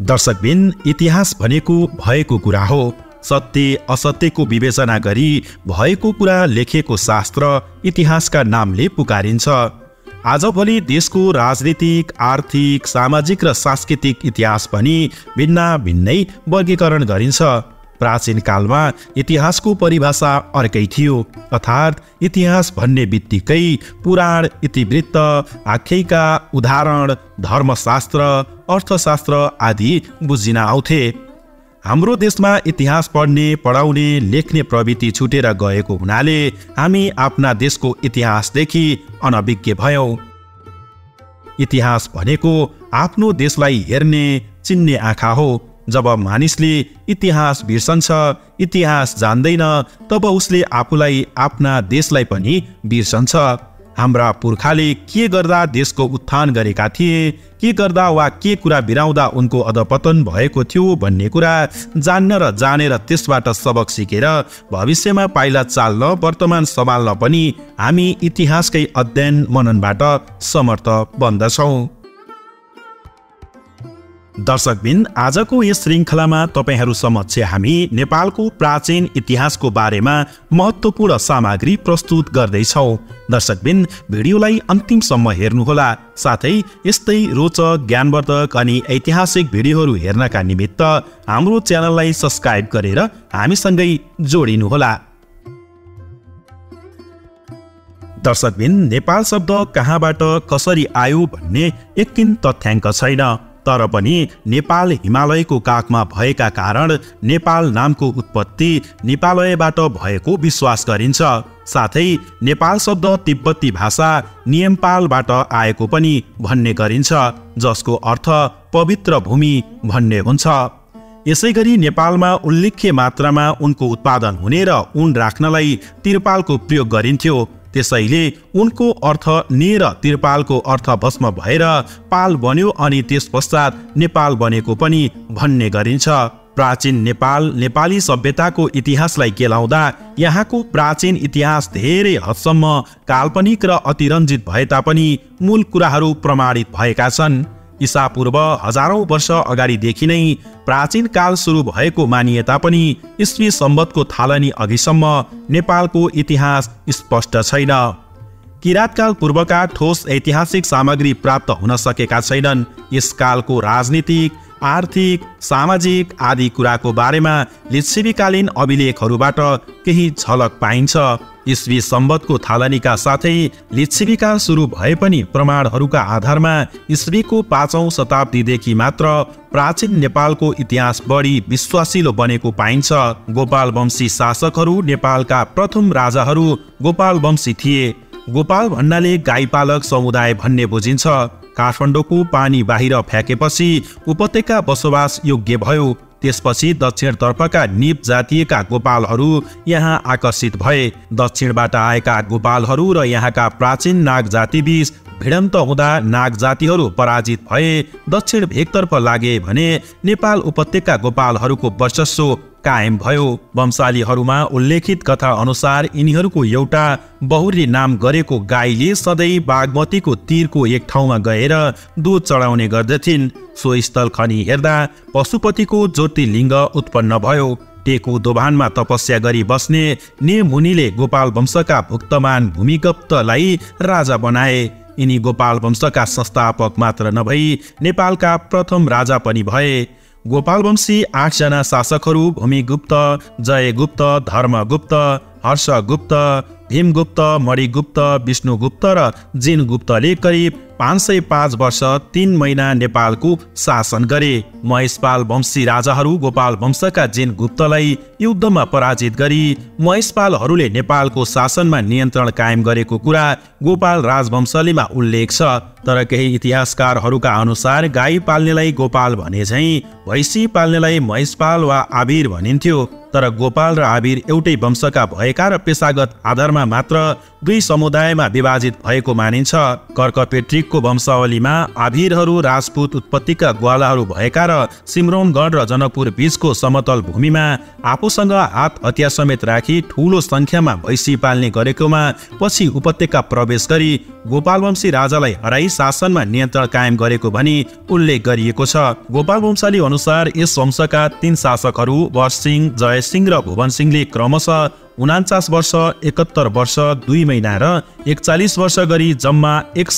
दर्शकबिन, इतिहास भनेको भएको कुरा हो। सत्य असत्यको विवेचना गरी भएको कुरा लेखेको शास्त्र इतिहासका नामले पुकारिन्छ। आजभोलि देशको राजनीतिक, आर्थिक, सामाजिक र सांस्कृतिक इतिहास पनि भिन्नै वर्गीकरण गरिन्छ। प्राचीन कालमा इतिहासको परिभाषा अर्कै थियो, अर्थात् इतिहास भन्ने बित्तिकै पुराण, इतिवृत्त, आख्यायिका, उदाहरण, धर्मशास्त्र, अर्थशास्त्र आदि बुझिन आउँथे। हाम्रो देशमा इतिहास पढ्ने, पढाउने, लेख्ने प्रवृत्ति छुटेर गएको हुनाले हामी आफ्ना देशको इतिहासदेखि अनभिज्ञ भयौं। इतिहास भनेको आफ्नो देशलाई हेर्ने, चिन्ने आँखा हो। जब मानिसले इतिहास बिर्सन्छ, इतिहास जान्दैन, तब उसले आफूलाई, आफ्ना देशलाई पनि बिर्सन्छ। हाम्रा पुर्खाले के गर्दा देशको उत्थान गरेका थिए, के गर्दा वा के कुरा बिराउँदा उनको अधपतन भएको थियो भन्ने कुरा जान्न र जानेर त्यसबाट सबक सिकेर भविष्यमा पाइला चाल्न, वर्तमान सम्हाल्न पनि हामी इतिहासकै अध्ययन मननबाट समर्थ बन्दछौँ। दर्शकबिन, आजको यस श्रृङ्खलामा तपाईहरू समक्ष हामी नेपालको प्राचीन इतिहासको बारेमा महत्त्वपूर्ण सामग्री प्रस्तुत गर्दैछौँ। दर्शकबिन, भिडियोलाई अन्तिमसम्म हेर्नुहोला। साथै यस्तै रोचक, ज्ञानवर्धक अनि ऐतिहासिक भिडियोहरू हेर्नका निमित्त हाम्रो च्यानललाई सब्स्क्राइब गरेर हामीसँगै जोडिनुहोला। दर्शकबिन, नेपाल शब्द कहाँबाट कसरी आयो भन्ने एकिन तथ्याङ्क छैन, तर पनि नेपाल हिमालयको काखमा भएका कारण नेपाल नामको उत्पत्ति नेपालयबाट भएको विश्वास गरिन्छ। साथै नेपाल शब्द तिब्बती भाषा नियमपालबाट आएको पनि भन्ने गरिन्छ, जसको अर्थ पवित्र भूमि भन्ने हुन्छ। यसैगरी नेपालमा उल्लेख्य मात्रामा उनको उत्पादन हुने र ऊन राख्नलाई तिरपालको प्रयोग गरिन्थ्यो। त्यसैले उनको अर्थ ने र तिरपालको अर्थ भस्म भएर पाल बन्यो अनि त्यस पश्चात नेपाल बनेको पनि भन्ने गरिन्छ। प्राचीन नेपाल, नेपाली सभ्यताको इतिहासलाई केलाउँदा यहाँको प्राचीन इतिहास धेरै हदसम्म काल्पनिक र अतिरञ्जित भए तापनि मूल कुराहरू प्रमाणित भएका छन्। ईसापूर्व हजारौं वर्ष अगाडिदेखि नै प्राचीन काल सुरु भएको मानिए तापनि ईस्वी सम्वतको थालनी अघिसम्म नेपालको इतिहास स्पष्ट छैन। किराँतकाल पूर्वका ठोस ऐतिहासिक सामग्री प्राप्त हुन सकेका छैनन्। यस कालको राजनीतिक, आर्थिक, सामाजिक आदि कुराको बारेमा लिच्छवीकालीन अभिलेखहरूबाट केही झलक पाइन्छ। ईस्वी सम्वतको थालनीका साथै लिच्छवीकाल सुरु भए पनि प्रमाणहरूका आधारमा ईस्वीको 5औं शताब्दीदेखि मात्र प्राचीन नेपालको इतिहास बढी विश्वासिलो बनेको पाइन्छ। गोपाल वंशी शासकहरू नेपालका प्रथम राजाहरू गोपाल वंशी थिए। गोपाल भन्नाले गाईपालक समुदाय भन्ने बुझिन्छ। काठमाडौँको पानी बाहिर फ्याँकेपछि उपत्यका बसोबास योग्य भयो। त्यसपछि दक्षिणतर्फका निप जातिका गोपालहरू यहाँ आकर्षित भए। दक्षिणबाट आएका गोपालहरू र यहाँका प्राचीन नाग जातिबीच भिडन्त हुँदा नाग जातिहरू पराजित भए दक्षिण भेगतर्फ लागे भने नेपाल उपत्यका गोपालहरूको वर्चस्व कायम भयो। वंशालीहरूमा उल्लेखित कथा अनुसार यिनीहरूको एउटा बहुरी नाम गरेको गाईले सधैँ बागमतीको तीरको एक ठाउँमा गएर दूध चढाउने गर्दथिन्। सो स्थल खनी हेर्दा पशुपतिको ज्योतिलिङ्ग उत्पन्न भयो। टेको दोभानमा तपस्या गरी बस्ने ने मुनिले गोपाल वंशका भुक्तमान भूमिगप्तलाई राजा बनाए। यिनी गोपाल वंशका संस्थापक मात्र नभई नेपालका प्रथम राजा पनि भए। गोपालवंशी 8 जना शासकहरू भूमिगुप्त, जयगुप्त, धर्मगुप्त, हर्षगुप्त, भीमगुप्त, मणिगुप्त, विष्णुगुप्त र जिनगुप्तले करिब 505 वर्ष 3 महिना नेपालको शासन गरे। महेशपाल वंशी राजाहरू गोपाल वंशका जिनगुप्तलाई युद्धमा पराजित गरी महेशपालहरूले नेपालको शासनमा नियन्त्रण कायम गरेको कुरा गोपाल राजवंशलेमा उल्लेख छ। तर केही इतिहासकारहरूका अनुसार गाई पाल्नेलाई गोपाल भने झैं भैँसी पाल्नेलाई महेशपाल वा आबिर भनिन्थ्यो। तर गोपाल र आबिर एउटै वंशका भएका र पेशागत आधारमा मात्र दुई समुदायमा विभाजित भएको मानिन्छ। कर्कपेट्री 1को वंशावलीमा आभिरहरू राजपूत उत्पत्तिका ग्वालाहरू भएका र सिमरौनगढ र जनकपुर बीचको समतल भूमिमा आफूसँग हात हतियार समेत राखी ठूलो संख्यामा भैँसी पाल्ने गरेकोमा पछि उपत्यका प्रवेश गरी गोपालवंशी राजालाई हराई शासनमा नियन्त्रण कायम गरेको भनी उल्लेख गरिएको छ। गोपालवंशाली अनुसार यस वंशका 3 शासकहरू वरसिंह, जयसिंह र भुवनसिंहले क्रमशः 49 वर्ष, 71 वर्ष 2 महिना र 41 वर्ष गरी जम्मा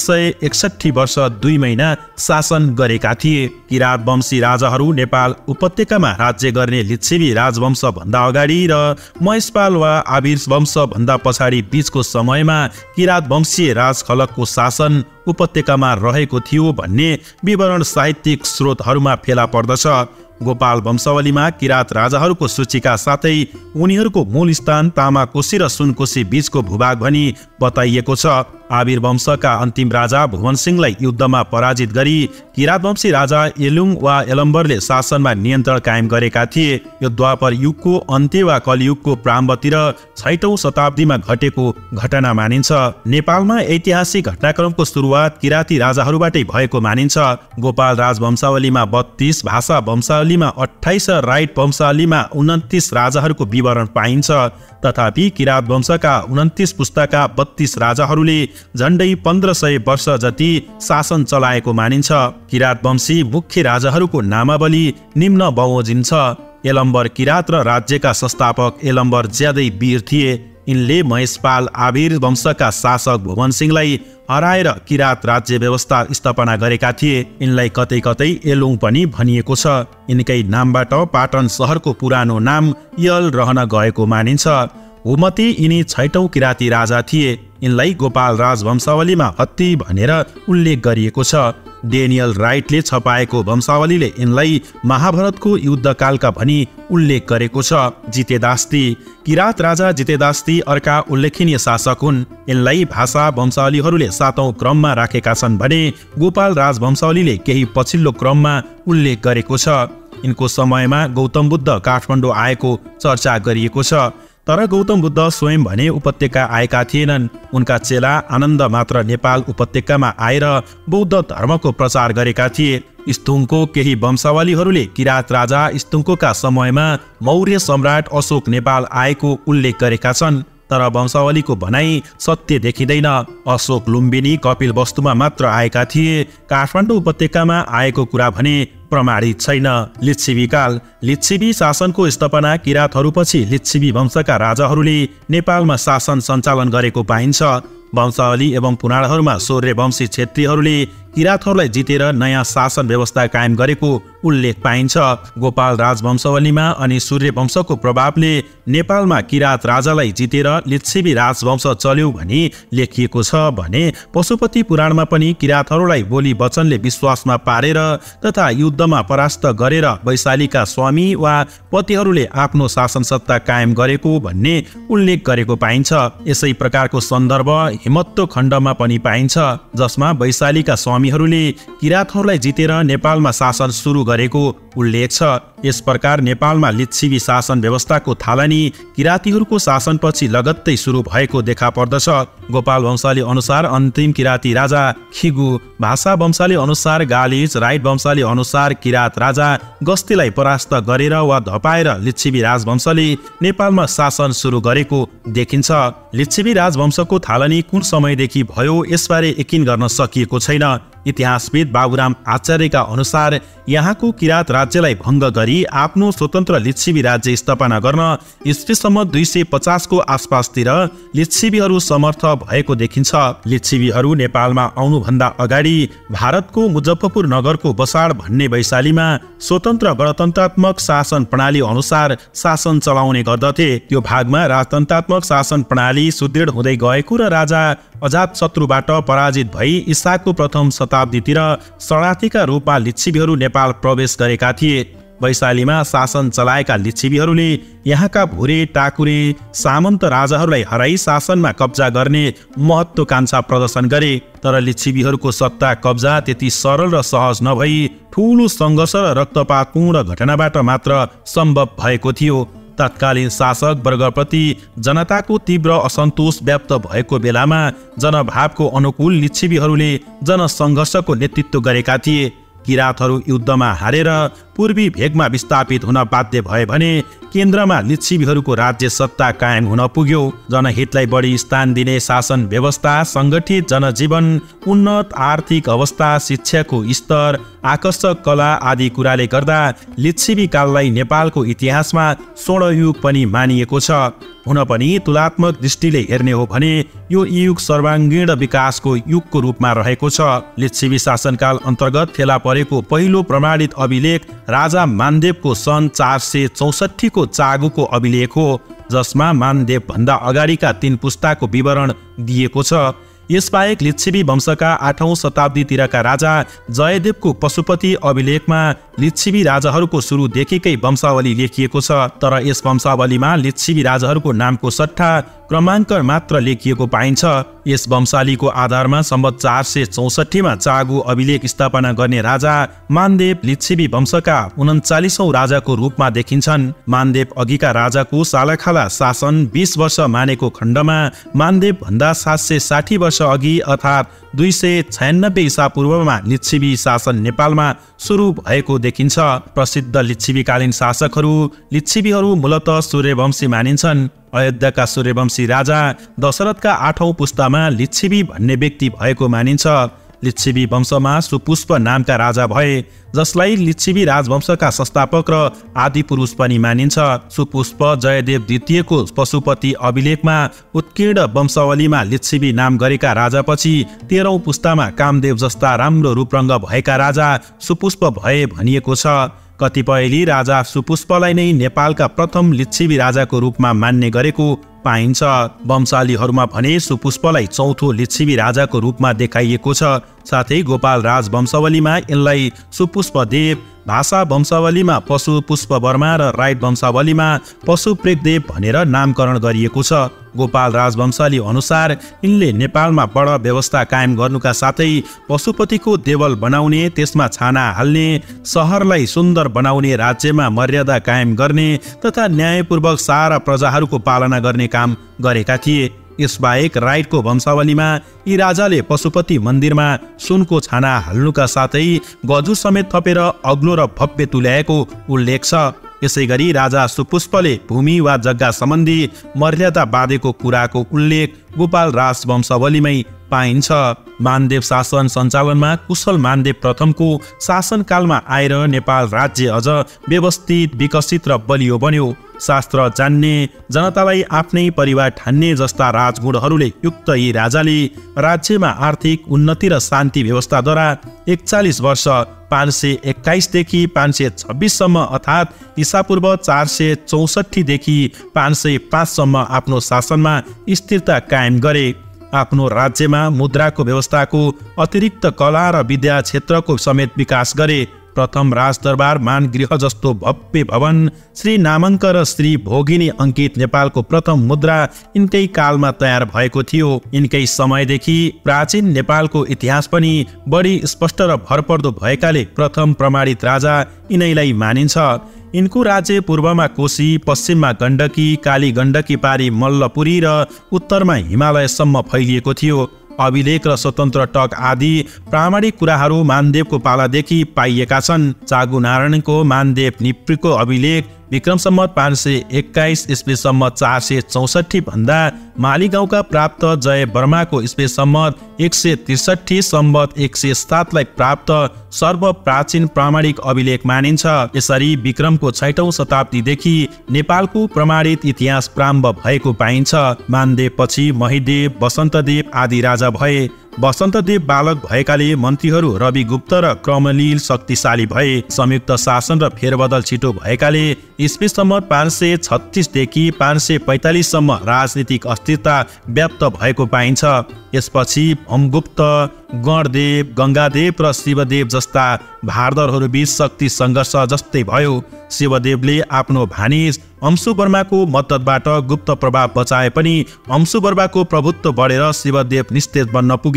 161 वर्ष 2 महिना शासन गरेका थिए। किरात वंशी राजाहरू नेपाल उपत्यकामा राज्य गर्ने लिच्छवी राजवंश भन्दा अगाडि र महेशपाल वा आबिर वंश भन्दा पछाडि बीचको समयमा किरात वंशीय राज खलकको शासन उपत्यकामा रहेको थियो भन्ने विवरण साहित्यिक स्रोतहरूमा फेला पर्दछ। गोपाल वंशावलीमा किरात राजाहरूको सूचीका साथै उनीहरूको मूल स्थान तामाकोशी र सुनकोशी बीचको भूभाग भनी बताइएको छ। आबिर वंशका अन्तिम राजा भुवनसिंहलाई युद्धमा पराजित गरी किरात वंशी राजा एलुङ वा एलम्बरले शासनमा नियन्त्रण कायम गरेका थिए। यो द्वापर युगको अन्त्य वा कलियुगको प्रारम्भतिर 6औं शताब्दीमा घटेको घटना मानिन्छ। नेपालमा ऐतिहासिक घटनाक्रमको सुरुवात किराती राजाहरूबाटै भएको मानिन्छ। गोपाल राजवंशावलीमा 32, भाषा वंशावलीमा 28 र राइट वंशावलीमा 29 राजाहरूको विवरण पाइन्छ। तथापि किरात वंशका 29 पुस्ताका 32 राजाहरूले झण्डै 1500 वर्ष जति शासन चलाएको मानिन्छ। किरात वंशी मुख्य राजाहरूको नामावली निम्न बमोजिम छ। एलम्बर किरात र राज्यका संस्थापक एलम्बर ज्यादै वीर थिए। यिनले महेशपाल आबिर वंशका शासक भुवनसिंहलाई हराएर किरात राज्य व्यवस्था स्थापना गरेका थिए। यिनलाई कतै कतै एलुङ पनि भनिएको छ। यिनकै नामबाट पाटन सहरको पुरानो नाम यल रहन गएको मानिन्छ। हुमती यिनी 6औं किराती राजा थिए। यिनलाई गोपाल राजवंशावलीमा हत्ती भनेर उल्लेख गरिएको छ। डेनियल राइटले छपाएको वंशावलीले यिनलाई महाभारतको युद्धकालका भनी उल्लेख गरेको छ। जितेदास्ती किरात राजा जितेदास्ती अर्का उल्लेखनीय शासक हुन्। यिनलाई भाषा वंशावलीहरूले 7औं क्रममा राखेका छन् भने गोपाल राजवंशावलीले केही पछिल्लो क्रममा उल्लेख गरेको छ। यिनको समयमा गौतम बुद्ध काठमाडौँ आएको चर्चा गरिएको छ। तर गौतम बुद्ध स्वयं भने उपत्यका आएका थिएनन्। उनका चेला आनन्द मात्र नेपाल उपत्यकामा आएर बौद्ध धर्मको प्रचार गरेका थिए। स्थुङको केही वंशावलीहरूले किरात राजा स्थुङका समयमा मौर्य सम्राट अशोक नेपाल आएको उल्लेख गरेका छन्। तर वंशावलीको भनाई सत्य देखिँदैन। अशोक लुम्बिनी कपिल वस्तुमा मात्र आएका थिए। काठमाडौँ उपत्यकामा आएको कुरा भने प्रमाणित छैन। लिच्छवीकाल लिच्छवी शासनको स्थापना किरातहरूपछि लिच्छवी वंशका राजाहरूले नेपालमा शासन सञ्चालन गरेको पाइन्छ। वंशावली एवं पुराणहरूमा सौर्यवंशी क्षेत्रीहरूले किरातहरूलाई जितेर नयाँ शासन व्यवस्था कायम गरेको उल्लेख पाइन्छ। गोपाल राजवंशावलीमा अनि सूर्यवंशको प्रभावले नेपालमा किरात राजालाई जितेर लिच्छवी राजवंश चल्यो भनी लेखिएको छ भने पशुपति पुराणमा पनि किरातहरूलाई बोली वचनले विश्वासमा पारेर तथा युद्धमा परास्त गरेर वैशालीका स्वामी वा पतिहरूले आफ्नो शासन सत्ता कायम गरेको भन्ने उल्लेख गरेको पाइन्छ। यसै प्रकारको सन्दर्भ हिमत्तो खण्डमा पनि पाइन्छ, जसमा वैशालीका स्वामीहरूले किरातहरूलाई जितेर नेपालमा शासन सुरु गरेको उल्लेख छ। यस प्रकार नेपालमा लिच्छवी शासन व्यवस्थाको थालनी किरातीहरूको शासनपछि लगत्तै सुरु भएको देखा पर्दछ। गोपाल वंशाली अनुसार अन्तिम किराती राजा खिगु, भाषा वंशाली अनुसार गालिच, राइट वंशाली अनुसार किरात राजा गस्तीलाई परास्त गरेर वा धपाएर लिच्छवी राजवंशले नेपालमा शासन सुरु गरेको देखिन्छ। लिच्छवी राजवंशको थालनी कुन समयदेखि भयो यसबारे यकिन गर्न सकिएको छैन। इतिहासविद बाबुराम आचार्यका अनुसार यहाँको किरात राज्यलाई भङ्ग गरी आफ्नो स्वतन्त्र लिच्छवी राज्य स्थापना गर्न ईस्वीसम्म 250 को आसपासतिर लिच्छवीहरू समर्थ भएको देखिन्छ। लिच्छवीहरू नेपालमा आउनुभन्दा अगाडि भारतको मुजफ्फरपुर नगरको बसाड भन्ने वैशालीमा स्वतन्त्र गणतन्त्रात्मक शासन प्रणाली अनुसार शासन चलाउने गर्दथे। त्यो भागमा राजतन्त्रात्मक शासन प्रणाली सुदृढ हुँदै गएको र राजा अजातशत्रुबाट पराजित भई ईसाको प्रथम शताब्दीतिर शरणार्थीका रूपमा लिच्छवीहरू नेपाल प्रवेश गरेका थिए। वैशालीमा शासन चलाएका लिच्छवीहरूले यहाँका भुरे, टाकुरे, सामन्त राजाहरूलाई हराई शासनमा कब्जा गर्ने महत्त्वाकांक्षा प्रदर्शन गरे। तर लिच्छवीहरूको सत्ता कब्जा त्यति सरल र सहज नभई ठूलो सङ्घर्ष र रक्तपातपूर्ण घटनाबाट मात्र सम्भव भएको थियो। तत्कालीन शासक वर्गप्रति जनताको तीव्र असन्तोष व्याप्त भएको बेलामा जनभावको अनुकूल लिच्छवीहरूले जनसङ्घर्षको नेतृत्व गरेका थिए। किराँतहरू युद्धमा हारेर पूर्वी भेगमा विस्थापित हुन बाध्य भए भने केन्द्रमा लिच्छवीहरूको राज्य सत्ता कायम हुन पुग्यो। जनहितलाई बढी स्थान दिने शासन व्यवस्था, सङ्गठित जनजीवन, उन्नत आर्थिक अवस्था, शिक्षाको स्तर, आकर्षक कला आदि कुराले गर्दा लिच्छवी काललाई नेपालको इतिहासमा स्वर्णयुग पनि मानिएको छ। हुन पनि तुलनात्मक दृष्टिले हेर्ने हो भने यो युग सर्वाङ्गीण विकासको युगको रूपमा रहेको छ। लिच्छवी शासनकाल अन्तर्गत फेला परेको पहिलो प्रमाणित अभिलेख राजा मानदेवको सन् 464 को चागुको अभिलेख हो, जसमा मानदेव भन्दा अगाडिका 3 पुस्ताको विवरण दिएको छ। यसबाहेक लिच्छवी वंशका 8औं शताब्दीतिरका राजा जयदेवको पशुपति अभिलेखमा लिच्छवी राजाहरूको सुरुदेखिकै वंशावली लेखिएको छ। तर यस वंशावलीमा लिच्छवी राजाहरूको नामको सट्टा क्रमाङ्क मात्र लेखिएको पाइन्छ। यस वंशावलीको आधारमा सम्वत 464 मा चागु अभिलेख स्थापना गर्ने राजा मानदेव लिच्छवी वंशका 39औं राजाको रूपमा देखिन्छन्। मानदेव अघिका राजाको सालाखाला शासन 20 वर्ष मानेको खण्डमा मानदेव भन्दा 760 वर्ष अघि अर्थात् 296 ईसा पूर्वमा लिच्छवी शासन नेपालमा सुरु भएको देखिन्छ। प्रसिद्ध लिच्छवीकालीन शासकहरू लिच्छवीहरू मूलतः सूर्यवंशी मानिन्छन्। अयोध्याका सूर्यवंशी राजा दशरथका 8औं पुस्तामा लिच्छवी भन्ने व्यक्ति भएको मानिन्छ। लिच्छवी वंशमा सुपुष्प नामका राजा भए, जसलाई लिच्छवी राजवंशका संस्थापक र आदि पुरुष पनि मानिन्छ। सुपुष्प जयदेव द्वितीयको पशुपति अभिलेखमा उत्कीर्ण वंशावलीमा लिच्छवी नाम गरेका राजापछि 13औं पुस्तामा कामदेव जस्ता राम्रो रूपरङ्ग भएका राजा सुपुष्प भए भनिएको छ। कतिपयले राजा सुपुष्पलाई नै नेपालका प्रथम लिच्छवी राजाको रूपमा मान्ने गरेको पाइन्छ। वंशालीहरूमा भने सुपुष्पलाई चौथो लिच्छवी राजाको रूपमा देखाइएको छ। साथै गोपाल राज वंशावलीमा यिनलाई सुपुष्पदेव, भाषा वंशावलीमा पशु पुष्पवर्मा र राईट वंशावलीमा पशु प्रेगदेव भनेर नामकरण गरिएको छ। गोपाल राजवंशाली अनुसार यिनले नेपालमा बड व्यवस्था कायम गर्नुका साथै पशुपतिको देवल बनाउने, त्यसमा छाना हाल्ने, सहरलाई सुन्दर बनाउने, राज्यमा मर्यादा कायम गर्ने तथा न्यायपूर्वक सारा प्रजाहरूको पालना गर्ने काम गरेका थिए। यसबाहेक राईटको वंशावलीमा यी राजाले पशुपति मन्दिरमा सुनको छाना हाल्नुका साथै गजु समेत थपेर अग्लो र भव्य तुल्याएको उल्लेख छ। यसैगरी राजा सुपुष्पले भूमि वा जग्गा सम्बन्धी मर्यादा बाँधेको कुराको उल्लेख गोपाल राज वंशावलीमै पाइन्छ। मानदेव शासन सञ्चालनमा कुशल मानदेव प्रथमको शासनकालमा आएर नेपाल राज्य अझ व्यवस्थित, विकसित र बलियो बन्यो। शास्त्र जान्ने, जनतालाई आफ्नै परिवार ठान्ने जस्ता राजगुणहरूले युक्त यी राजाले राज्यमा आर्थिक उन्नति र शान्ति व्यवस्थाद्वारा 41 वर्ष 521 देखि 526 सम्म अर्थात् ईसापूर्व 464 देखि 505 सम्म आफ्नो शासनमा स्थिरता कायम गरे। आफ्नो राज्यमा मुद्राको व्यवस्थाको अतिरिक्त कला र विद्या क्षेत्रको समेत विकास गरे। प्रथम राजदरबार मानगृह जस्तो भव्य भवन, श्री नामाङ्क र श्री भोगिनी अंकित नेपालको प्रथम मुद्रा यिनकै कालमा तयार भएको थियो। यिनकै समयदेखि प्राचीन नेपालको इतिहास पनि बढी स्पष्ट र भरपर्दो भएकाले प्रथम प्रमाणित राजा यिनैलाई मानिन्छ। यिनको राज्य पूर्वमा कोशी, पश्चिममा गण्डकी, काली गण्डकी पारी मल्लपुरी र उत्तरमा हिमालयसम्म फैलिएको थियो। अभिलेख र स्वतन्त्र टक आदि प्रामाणिक कुराहरू मानदेवको पालादेखि पाइएका छन्। चागु नारायणको मानदेव निप्रीको अभिलेख विक्रम सम्मत 521 ईस्वी सम्मत 464 भन्दा मालीगाउँका प्राप्त जय वर्माको ईस्वी सम्मत 163 सम्मत 107 लाई प्राप्त सर्वप्राचीन प्रामाणिक अभिलेख मानिन्छ। यसरी विक्रमको 6औं शताब्दीदेखि नेपालको प्रमाणित इतिहास प्रारम्भ भएको पाइन्छ। मानदेव पछि महिदेव, वसन्तदेव आदि राजा भए। वसन्तदेव बालक भएकाले मन्त्रीहरू रवि गुप्त र क्रमलील शक्तिशाली भए। संयुक्त शासन र फेरबदल छिटो भएकाले ईस्वी सम्मत 536 देखि 545 सम्म राजनीतिक अस्थिरता व्याप्त भएको पाइन्छ। यसपछि भमगुप्त, गणदेव, गङ्गादेव र शिवदेव जस्ता भारदरहरू बीच शक्ति सङ्घर्ष जस्तै भयो। शिवदेवले आफ्नो भानिज अंशुवर्माको मद्दतबाट गुप्त प्रभाव बचाए पनि अंशुवर्माको प्रभुत्व बढेर शिवदेव निस्तेज बन्न पुगे।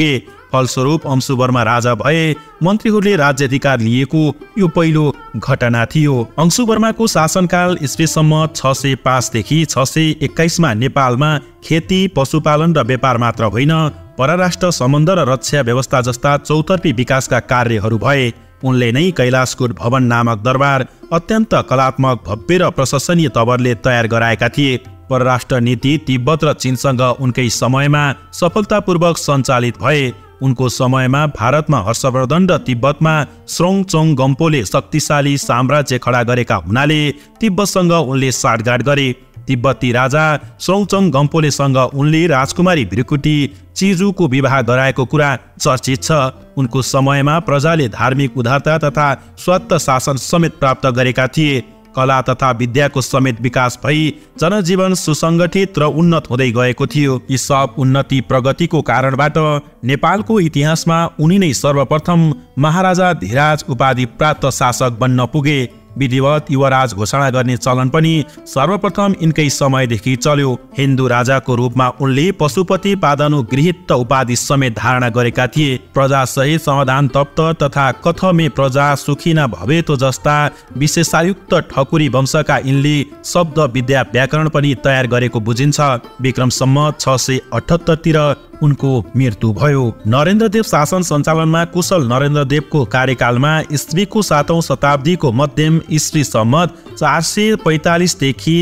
फलस्वरूप अंशुवर्मा राजा भए। मन्त्रीहरूले राज्याधिकार लिएको यो पहिलो घटना थियो। अंशुवर्माको शासनकाल ईस्वीसम्म 605 देखि 621 मा नेपालमा खेती, पशुपालन र व्यापार मात्र होइन, परराष्ट्र सम्बन्ध र रक्षा व्यवस्था जस्ता चौतर्फी विकासका कार्यहरू भए। उनले नै कैलाशकूट भवन नामक दरबार अत्यन्त कलात्मक, भव्य र प्रशंसनीय तवरले तयार गराएका थिए। परराष्ट्र नीति तिब्बत र चीनसँग उनकै समयमा सफलतापूर्वक सञ्चालित भए। उनको समयमा भारतमा हर्षवर्धन र तिब्बतमा स्रोङचोङ गम्पोले शक्तिशाली साम्राज्य खडा गरेका हुनाले तिब्बतसँग उनले साटगाट गरे। तिब्बती राजा स्रोङचोङ गम्पोलेसँग उनले राजकुमारी भृकुटी चिजुको विवाह गराएको कुरा चर्चित छ। उनको समयमा प्रजाले धार्मिक उदारता तथा स्वत शासन समेत प्राप्त गरेका थिए। कला तथा विद्याको समेत विकास भई जनजीवन सुसंगठित र उन्नत हुँदै गएको थियो। यी सब उन्नति प्रगतिको कारणबाट नेपालको इतिहासमा उनी नै सर्वप्रथम महाराजा धीराज उपाधि प्राप्त शासक बन्न पुगे। विधिवत युवराज घोषणा गर्ने चलन पनि सर्वप्रथम यिनकै समयदेखि चल्यो। हिन्दू राजाको रूपमा उनले पशुपति पादानुगृहीत उपाधि समेत धारणा गरेका थिए। प्रजा सहित समाधान तप्त तथा कथमे प्रजा सुखी न भवेतो जस्ता विशेषायुक्त ठकुरी वंशका यिनले शब्द विद्या व्याकरण पनि तयार गरेको बुझिन्छ। विक्रम सम्मत 678 तिर उनको मृत्यु भयो। नरेन्द्रदेव शासन सञ्चालनमा कुशल नरेन्द्रदेवको कार्यकालमा ईस्वीको 7औं शताब्दीको मध्यम ईस्वी सम्मत 445 देखि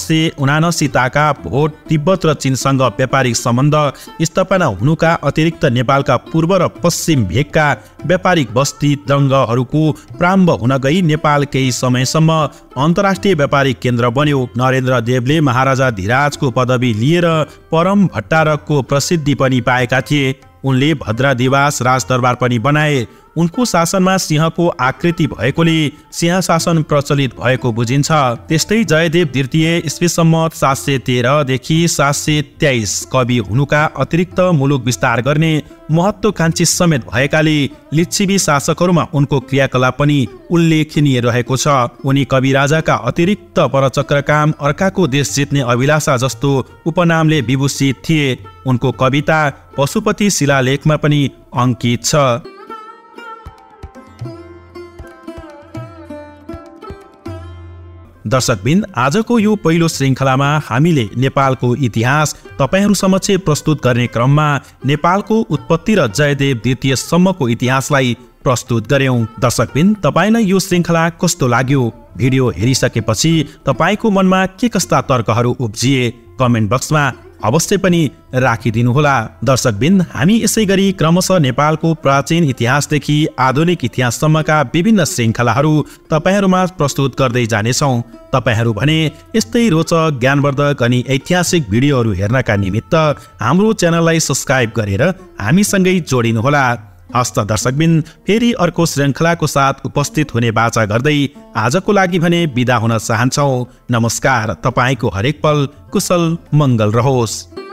679 ताका भोट तिब्बत र चीनसँग व्यापारिक सम्बन्ध स्थापना हुनुका अतिरिक्त नेपालका पूर्व र पश्चिम भेगका व्यापारिक बस्ती दङ्गहरूको प्रारम्भ हुन गई नेपाल केही समयसम्म अन्तर्राष्ट्रिय व्यापारिक केन्द्र बन्यो। नरेन्द्रदेवले महाराजा धीराजको पदवी लिएर परम भट्टारकको प्रसिद्धि पनि पाएका थिए। उनले भद्रादिवास राजदरबार पनि बनाए। उनको शासनमा सिंहको आकृति भएकोले सिंहशासन प्रचलित भएको बुझिन्छ। त्यस्तै जयदेव द्वितीय ईस्वी सम्मत 713 देखि 723 कवि हुनुका अतिरिक्त मुलुक विस्तार गर्ने महत्त्वकांक्षी समेत भएकाले लिच्छवी शासकहरूमा उनको क्रियाकलाप पनि उल्लेखनीय रहेको छ। उनी कवि राजाका अतिरिक्त परचक्रकाम, अर्काको देश जित्ने अभिलाषा जस्तो उपनामले विभूषित थिए। उनको कविता पशुपति शिलालेखमा पनि अंकित छ। दर्शकबिन, आजको यो पहिलो श्रृङ्खलामा हामीले नेपालको इतिहास तपाईहरू समक्ष प्रस्तुत गर्ने क्रममा नेपालको उत्पत्ति र जयदेव द्वितीयसम्मको इतिहासलाई प्रस्तुत गर्यौं। दर्शकबिन, तपाईलाई यो श्रृङ्खला कस्तो लाग्यो? भिडियो हेरिसकेपछि तपाईको मनमा के कस्ता तर्कहरू उब्जिए? कमेन्ट बक्समा अवश्य पनि राखिदिनुहोला। दर्शकबिन, हामी यसै गरी क्रमशः नेपालको प्राचीन इतिहासदेखि आधुनिक इतिहाससम्मका विभिन्न श्रृङ्खलाहरू तपाईहरूमा प्रस्तुत गर्दै जानेछौँ। तपाईहरू भने यस्तै रोचक, ज्ञानवर्धक अनि ऐतिहासिक भिडियोहरू हेर्नका निमित्त हाम्रो च्यानललाई सब्स्क्राइब गरेर हामीसँगै जोडिनुहोला। हस्त दर्शकबिन, फेरि अर्को श्रृङ्खलाको साथ उपस्थित हुने बाचा गर्दै आजको लागि भने बिदा हुन चाहन्छौँ। नमस्कार। तपाईको हरेक पल कुशल मङ्गल रहोस्।